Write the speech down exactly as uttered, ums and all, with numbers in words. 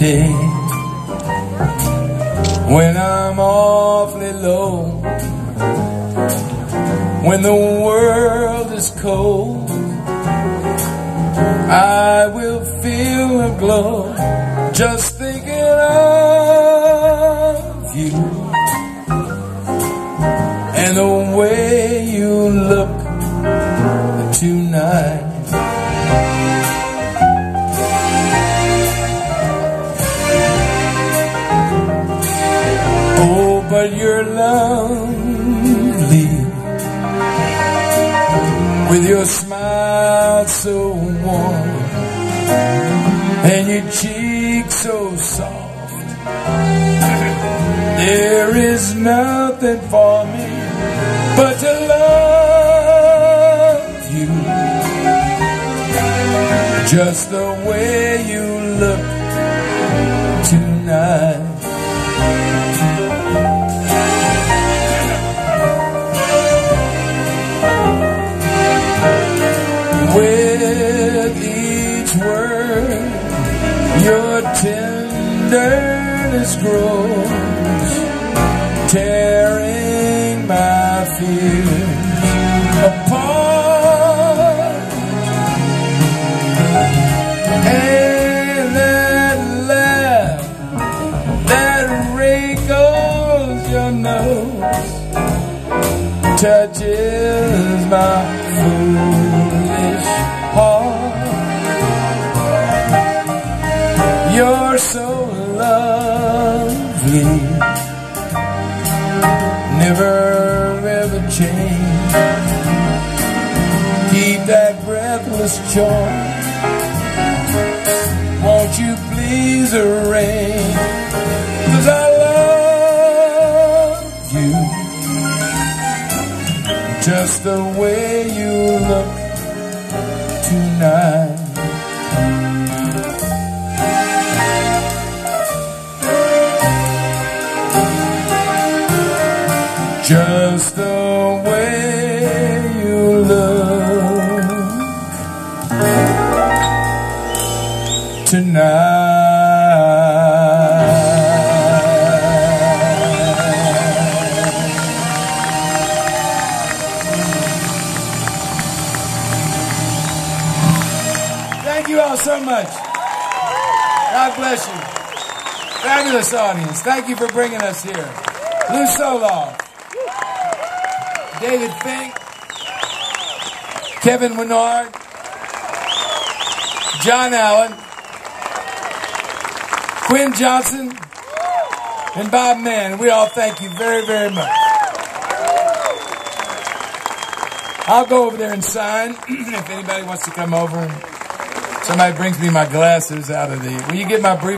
day when I'm awfully low, when the world is cold, I will feel a glow just thinking of you and the way you look tonight. Oh, but you're lovely, with your smile so warm and your cheek so soft. There is nothing for me but to love you, just the way you look tonight. With each word, your tenderness grows, tearing my fears apart. And that laugh that wrinkles your nose touches my foolish heart. You're so lovely, never ever change. Keep that breathless charm, won't you please arrange? 'Cause I love you, just the way you look tonight. Just the way you look tonight. Thank you all so much. God bless you. Fabulous audience. Thank you for bringing us here. Lou Soloff, David Fink, Kevin Winard, John Allen, Quinn Johnson, and Bob Mann. We all thank you very, very much. I'll go over there and sign if anybody wants to come over. Somebody brings me my glasses out of the... Will you get my brief?